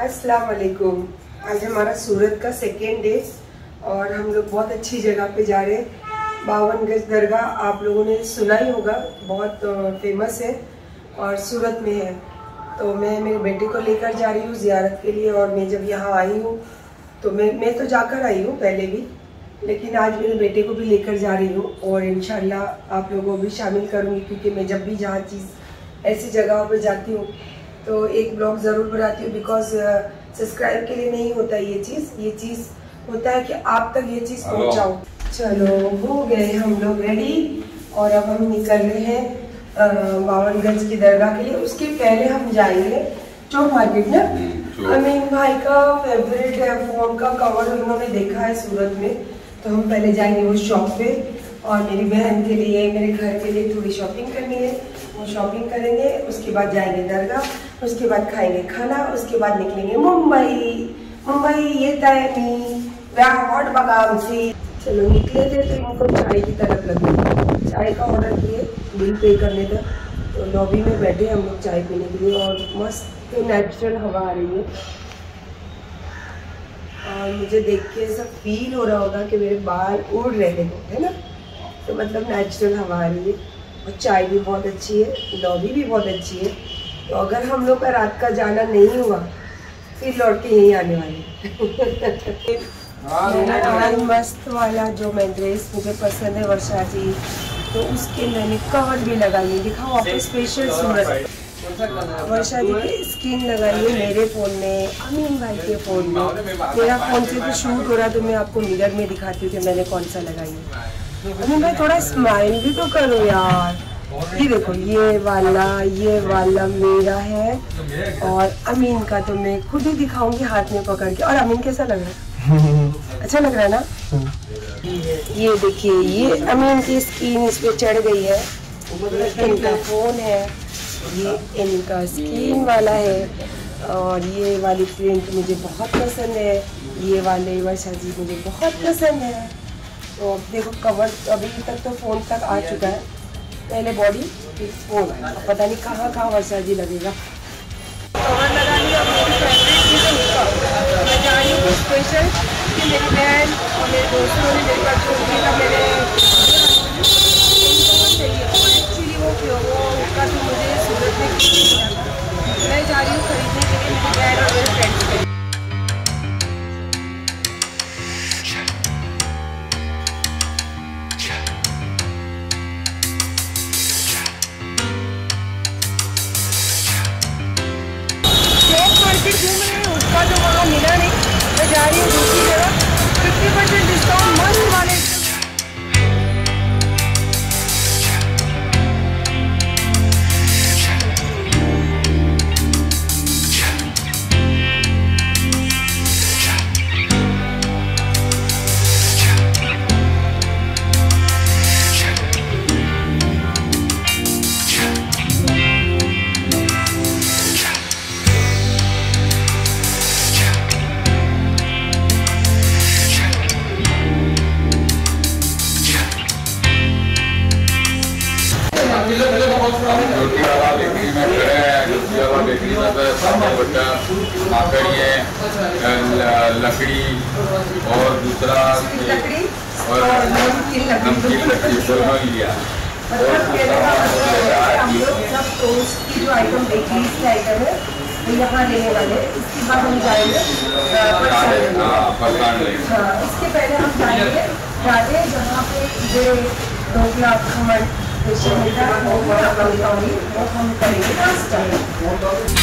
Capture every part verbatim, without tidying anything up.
अस्सलाम वालेकुम। आज हमारा सूरत का सेकेंड डे और हम लोग बहुत अच्छी जगह पे जा रहे हैं। बावन गज दरगाह आप लोगों ने सुना ही होगा, बहुत फेमस है और सूरत में है। तो मैं मेरे बेटे को लेकर जा रही हूँ ज़ियारत के लिए। और मैं जब यहाँ आई हूँ तो मैं मैं तो जाकर आई हूँ पहले भी, लेकिन आज मेरे बेटे को भी लेकर जा रही हूँ और इंशाल्लाह आप लोगों को भी शामिल करूँगी, क्योंकि मैं जब भी जहाँ चीज़ ऐसी जगहों पर जाती हूँ तो एक ब्लॉग ज़रूर बनाती हूँ। बिकॉज सब्सक्राइब के लिए नहीं होता ये चीज़, ये चीज़ होता है कि आप तक ये चीज़ पहुँचाओ। चलो हो गए हम लोग रेडी और अब हम निकल रहे हैं बावनगंज की दरगाह के लिए। उसके पहले हम जाएंगे चौक मार्केट ना। अमीन भाई का फेवरेट है फोन का कवर, उन्होंने देखा है सूरत में, तो हम पहले जाएंगे वो शॉप पे। और मेरी बहन के लिए, मेरे घर के लिए थोड़ी शॉपिंग करनी है, वो शॉपिंग करेंगे। उसके बाद जाएंगे दरगाह, उसके बाद खाएंगे खाना, उसके बाद निकलेंगे मुंबई। मुंबई ये टाइमी हॉट बगाम से चलो निकले थे तो इनको चाय की तरफ लगी। चाय का ऑर्डर किए, बिल पे करने तक तो लॉबी में बैठे हम लोग चाय पीने के लिए। और मस्त नेचुरल हवा आ रही है और मुझे देख के ऐसा फील हो रहा होगा कि मेरे बाल उड़ रहे हैं, है ना। तो मतलब नेचुरल हवा आ रही है और चाय भी बहुत अच्छी है, लॉबी भी बहुत अच्छी है। तो अगर हम लोग का रात का जाना नहीं हुआ फिर लौट के यहीं आने वाले। मेरा मस्त वाला जो मैं ड्रेस मुझे पसंद है वर्षा जी, तो उसके मैंने कवर भी लगाई है। दिखाओ आपको स्पेशल सूरत वर्षा जी की स्किन लगाई है मेरे फ़ोन में, अमीन भाई के फ़ोन में। मेरा फ़ोन से तो शूट हो रहा है तो मैं आपको मिरर में दिखाती हूँ कि मैंने कौन सा लगाई है। अमीन भाई थोड़ा स्माइल भी तो करो यार। ये देखो ये वाला ये वाला मेरा है और अमीन का तो मैं खुद ही दिखाऊंगी हाथ में पकड़ के। और अमीन कैसा लग रहा है? अच्छा लग रहा है ना। ये देखिए ये अमीन की स्किन इस पे चढ़ गई है। इनका फोन है, ये इनका स्किन वाला है। और ये वाली प्रिंट मुझे बहुत पसंद है, ये वाले वर्षा जी मुझे बहुत पसंद है। तो अब देखो कवर अभी तक तो फोन तक आ चुका है, पहले बॉडी फिर फोन, पता नहीं कहाँ कहाँ वर्षा जी लगेगा। कवर लगा लिया और मेरी फेवरेट चीज़ है उसका। मैं जा रही हूँ स्पेशल कि मेरी बहन और मेरे दोस्तों ने मेरे पास जो भी था मेरे चाहिए और एक्चुअली वो क्यों वो उसका तो मुझे सूरत में किया था। मैं जा रही हूँ खरीदने के लिए मेरी बहन और मेरे फ्रेंड्स के लिए। घूम रहे हैं उसका तो वहाँ मिला नहीं, मैं जा रही हूँ दूसरी जगह। फिफ्टी परसेंट डिस्काउंट मस्त वाले। रोटी वाला बेकरी में खड़े हैं। रोटी वाला बेकरी में तो सामने बटर माकड़िए लकड़ी और दूसरा और नमकीन लकड़ी दोनों लिया। हम लोग सब टोस्ट की जो आइटम बेकरी की आइटम है वो यहाँ लेने वाले। इसके बाद हम जाएंगे हाँ, इसके पहले हम जाएंगे राधे जहाँ पे जो ढोकला खमण स्पेशल मिलता है वो वो हम करेंगे फर्स्ट टाइम।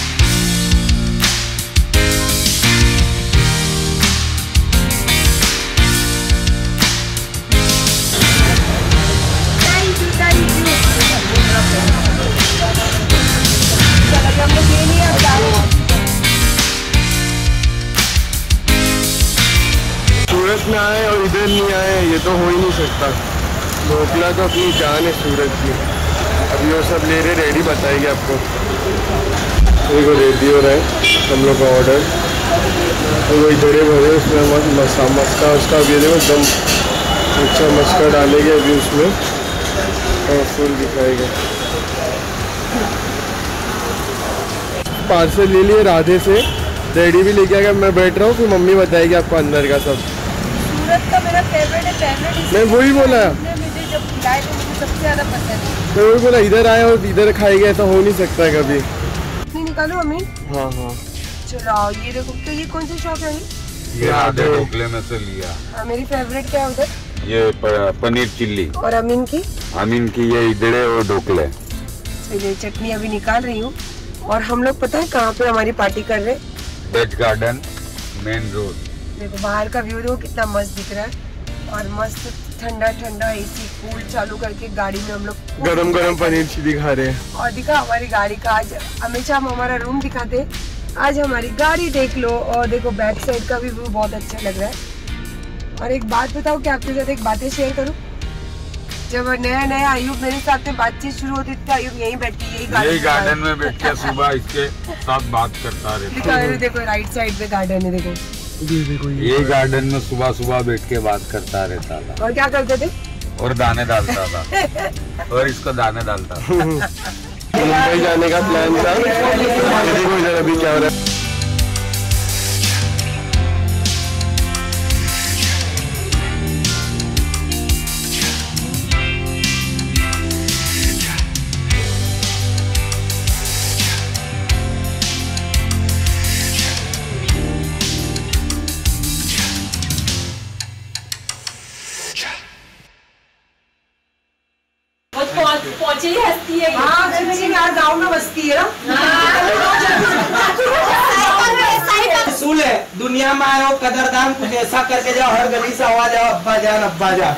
सूरत में आए और इधर नहीं आए ये तो हो ही नहीं सकता। ढोकला तो अपनी जान है सूरत की। अभी वो सब ले रहे, रेडी बताएगी आपको। देखो रेडी हो रहा है हम लोग का ऑर्डर। वही बड़े भरे उसमें मसा मस्का उसका भी देखो एकदम अच्छा मस्का डालेंगे अभी उसमें और फुल दिखाएगा। पार्सल ले लिए राधे से रेडी भी लेके आएगा, मैं बैठ रहा हूँ, फिर मम्मी बताएगी आपको अंदर का सब। सूरत का मेरा फेवरेट है, फेवरेट। मैं वही बोला, मुझे जब खिलाए तो मुझे सबसे ज़्यादा पसंद है। मैं वही बोला, इधर आए और इधर खाएंगे, ऐसा हो नहीं सकता है कभी। नहीं निकालो मम्मी। हाँ हाँ चलो आओ, ये देखो। तो ये कौन सी शॉप है? ये आधे ढोकले में से लिया। हाँ, मेरी फेवरेट क्या है उधर? ये प- पनीर चिल्ली। और अमीन की? अमीन की ये इडले और ढोकले। चलिए चटनी अभी निकाल रही हूँ। और हम लोग पता है कहाँ पे हमारी पार्टी कर रहे हैं? Veg garden main road. देखो बाहर का व्यू देखो कितना मस्त दिख रहा है। और मस्त ठंडा ठंडा एसी कूल चालू करके गाड़ी में हम लोग गरम गरम पनीर चिल्ली खा रहे हैं। और दिखा हमारी गाड़ी का, आज हमेशा हम हमारा रूम दिखाते, आज हमारी गाड़ी देख लो। और देखो बैक साइड का भी व्यू बहुत अच्छा लग रहा है। और एक बात बताओ कि आपके साथ एक बातें शेयर करूं? जब नया नया आयुब मेरे साथ में बातचीत शुरू होती थी, आयुब यहीं बैठी यही यही गार्डन में बैठ के सुबह इसके साथ बात करता रहता है। देखो राइट साइड पे गार्डन है, देखो ये देखो, यही गार्डन में सुबह सुबह बैठ के बात करता रहता था। और क्या करते थे? और दाने डालता था और इसको दाने डालता था। मुंबई जाने का प्लान था, देखो इधर अभी क्या हो रहा है। पहुंचे ही हंसती है। हाँ यार गाँव में बसती है ना। सुन है, दुनिया में आयो कदरदान, कुछ ऐसा करके जाओ, हर गली से आवाज आओ, अब्बा जान अब्बा जान।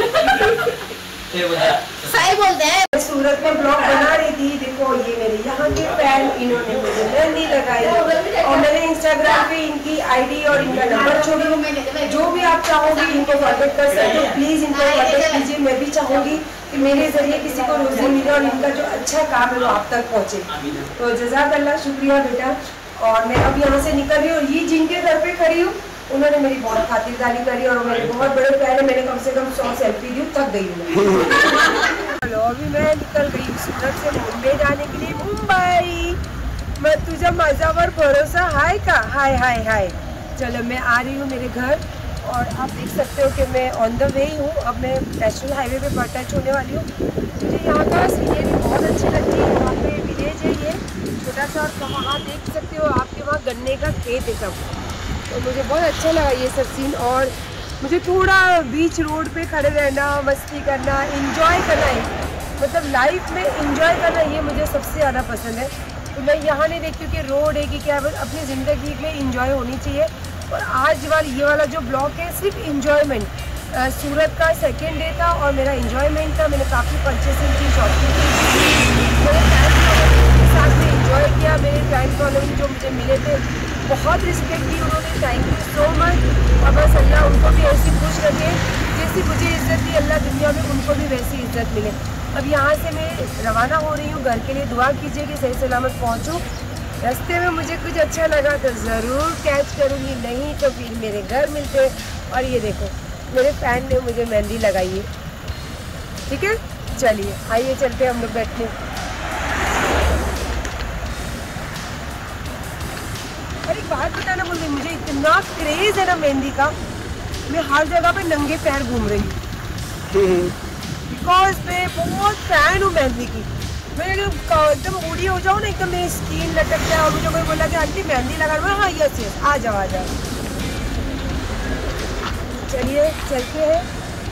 सही बोलते हैं। सूरत में ब्लॉग बना रही थी, देखो ये मेरे यहाँ के फैन, इन्होंने मुझे मेहंदी लगाई और मैंने इंस्टाग्राम पे इनकी आईडी और इनका नंबर छोड़ी। जो भी आप चाहोगे इनको कॉन्टेक्ट कर सकते हो, प्लीज इनको कॉन्टेक्ट कीजिए। मैं भी चाहूंगी कि मेरे जरिए किसी को रोजी मिले और इनका जो अच्छा काम है वो आप तक पहुँचे। तो जज़ाकल्लाह, शुक्रिया बेटा। और मैं अब यहाँ से निकल रही हूँ, ये जिनके घर पे खड़ी हूँ उन्होंने मेरी बहुत खातिरदारी करी और मेरे बहुत बड़े फैन है। मैंने कम से कम सौ सेल्फी दी, थक गई हूँ। चलो अभी मैं निकल गई सूरत से मुंबई जाने के लिए। मुंबई मैं तुझे मजावर भरोसा हाय का हाय हाय हाय। चलो मैं आ रही हूँ मेरे घर और आप देख सकते हो कि मैं ऑन द वे हूँ। अब मैं नेशनल हाईवे पे पर टच होने वाली हूँ। मुझे यहाँ का सीनरी बहुत अच्छी लगती है। यहाँ पे विलेज है ये छोटा सा, और वहाँ देख सकते हो आपके वहाँ गन्ने का खेत है सब। तो मुझे बहुत अच्छा लगा ये सब सीन। और मुझे थोड़ा बीच रोड पे खड़े रहना, मस्ती करना, इंजॉय करना है, मतलब लाइफ में इंजॉय करना, ये मुझे सबसे ज़्यादा पसंद है। तो मैं यहाँ नहीं देखती हूँ कि रोड है कि क्या, बस अपनी ज़िंदगी में इंजॉय होनी चाहिए। और आज वाला ये वाला जो ब्लॉग है सिर्फ इंजॉयमेंट, सूरत का सेकेंड डे था और मेरा इंजॉयमेंट था। मैंने काफ़ी परचेसिंग की, शॉपिंग की, मेरे फैन फॉलोइंग के साथ में इंजॉय किया। मेरे फैन फॉलोइंग जो मुझे मिले थे बहुत रिस्पेक्ट दी उन्होंने, थैंक यू सो मच। और बस अल्लाह उनको भी ऐसी खुश रखे जैसी मुझे इज़्ज़त दी, अल्लाह दुनिया में उनको भी वैसी इज़्ज़त मिले। अब यहाँ से मैं रवाना हो रही हूँ घर के लिए। दुआ कीजिए कि सही सलामत पहुँचूँ। रास्ते में मुझे कुछ अच्छा लगा तो ज़रूर कैच करूँगी, नहीं तो फिर मेरे घर मिलते। और ये देखो मेरे फैन ने मुझे मेहंदी लगाई है, ठीक है। चलिए आइए चलते हम लोग बैठने। और एक बात बताना भूल गई, मुझे इतना क्रेज है ना मेहंदी का, मैं हर जगह पे नंगे पैर घूम रही हूँ बिकॉज मैं बहुत फैन हूँ मेहंदी की। मैं एकदम बूढ़ी हो जाऊँ ना, एकदम मेरी स्किन लटक जाए और मुझे कोई बोला कि आंटी मेहंदी लगा रहा हूँ, हाँ यस यस आ जाओ आ जाओ। चलिए चलते हैं।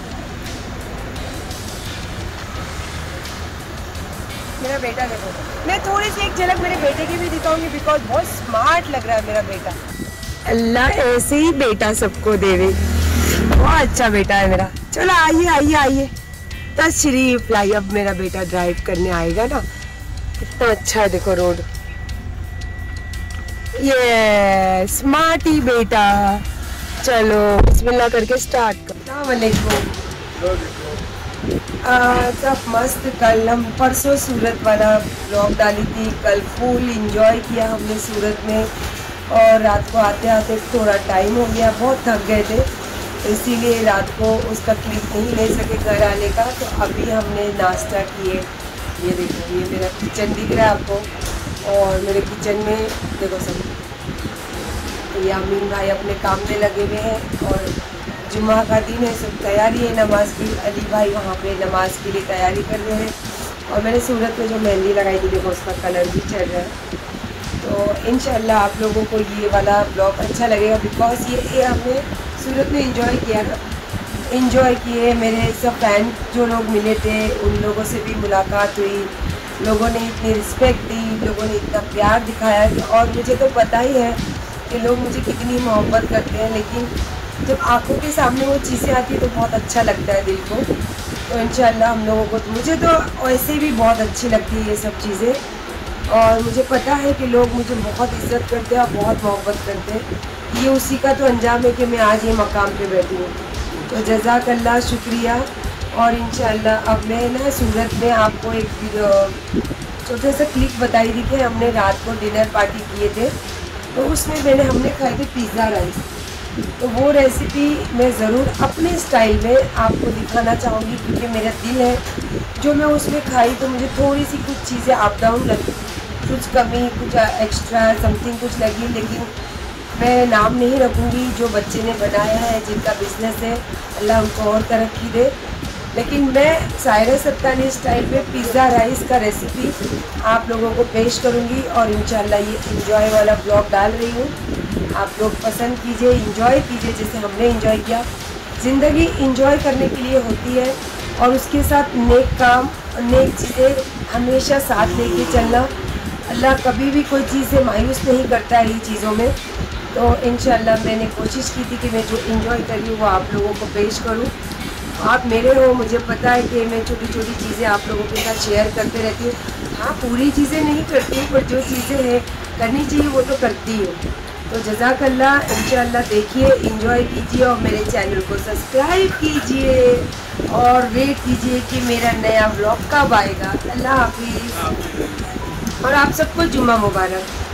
मेरा बेटा देखो, मैं थोड़ी सी एक झलक मेरे बेटे की भी दिखाऊंगी बिकॉज बहुत स्मार्ट लग रहा है मेरा बेटा। अल्लाह ऐसे ही बेटा सबको देवे, बहुत अच्छा बेटा है मेरा। चलो आइए आइए आइए, तशरीफ लाई। अब मेरा बेटा ड्राइव करने आएगा ना, कितना अच्छा है देखो रोड। ये स्मार्ट ही बेटा। चलो बिस्मिल्लाह करके स्टार्ट करो। अस्सलाम वालेकुम। सब मस्त। कल हम परसों सूरत वाला ब्लॉग डाली थी, कल फुल इंजॉय किया हमने सूरत में। और रात को आते आते थोड़ा टाइम हो गया, बहुत थक गए थे, इसीलिए रात को उसका क्लिप नहीं ले सके घर आने का। तो अभी हमने नाश्ता किए। ये देखो ये मेरा किचन दिख रहा है आपको, और मेरे किचन में देखो सब ये अमीन भाई अपने काम में लगे हुए हैं और जुम्मा का दिन है, सब तैयारी है नमाज की। अली भाई वहाँ पे नमाज के लिए तैयारी कर रहे हैं और मैंने सूरत में जो मेहंदी लगाई थी देखो उसका कलर भी चल रहा है। तो इंशाल्लाह आप लोगों को ये वाला ब्लॉग अच्छा लगेगा बिकॉज ये, ये हमने सूरत में इंजॉय किया ना, इंजॉय किए। मेरे सब फैन जो लोग मिले थे उन लोगों से भी मुलाकात हुई, लोगों ने इतनी रिस्पेक्ट दी, लोगों ने इतना प्यार दिखाया और मुझे तो पता ही है कि लोग मुझे कितनी मोहब्बत करते हैं, लेकिन जब आंखों के सामने वो चीज़ें आती है तो बहुत अच्छा लगता है दिल को। तो इंशाल्लाह हम लोगों को, मुझे तो वैसे भी बहुत अच्छी लगती है ये सब चीज़ें और मुझे पता है कि लोग मुझे बहुत इज्जत करते हैं और बहुत मोहब्बत करते हैं। ये उसी का तो अंजाम है कि मैं आज ये मकाम पे बैठी हूँ। तो जज़ाकल्लाह, शुक्रिया। और इंशाल्लाह अब मैं ना सूरत में आपको एक छोटे सा क्लिप बताई थी कि हमने रात को डिनर पार्टी किए थे, तो उसमें मैंने हमने खाए थे पिज़्ज़ा राइस। तो वो रेसिपी मैं ज़रूर अपने स्टाइल में आपको दिखाना चाहूँगी क्योंकि मेरा दिल है। जो मैं उसमें खाई तो मुझे थोड़ी सी कुछ चीज़ें अप डाउन लगी, कुछ कमी, कुछ एक्स्ट्रा समथिंग कुछ लगी, लेकिन मैं नाम नहीं रखूँगी। जो बच्चे ने बनाया है, जिनका बिजनेस है, अल्लाह उनको और तरक्की दे। लेकिन मैं सायरा सत्तानी स्टाइल में पिज़्ज़ा राइस का रेसिपी आप लोगों को पेश करूँगी और इंशाल्लाह ये इंजॉय वाला ब्लॉग डाल रही हूँ। आप लोग पसंद कीजिए, इंजॉय कीजिए जैसे हमने इंजॉय किया। ज़िंदगी इंजॉय करने के लिए होती है और उसके साथ नेक काम, नेक चीज़ें हमेशा साथ लेके चलना। अल्लाह कभी भी कोई चीज़ से मायूस नहीं करता है ये चीज़ों में। तो इंशाल्लाह मैंने कोशिश की थी कि मैं जो इंजॉय कर रही हूँ वो आप लोगों को पेश करूँ। आप मेरे हो, मुझे पता है कि मैं छोटी छोटी चीज़ें आप लोगों के साथ शेयर करते रहती हूँ। हाँ, पूरी चीज़ें नहीं करती पर जो चीज़ें हैं करनी चाहिए वो तो करती हूँ। तो जज़ाकल्लाह, इंशाल्लाह देखिए, इंजॉय कीजिए और मेरे चैनल को सब्सक्राइब कीजिए और वेट कीजिए कि मेरा नया ब्लॉग कब आएगा। अल्लाह हाफिज़ और आप सबको जुम्मा मुबारक।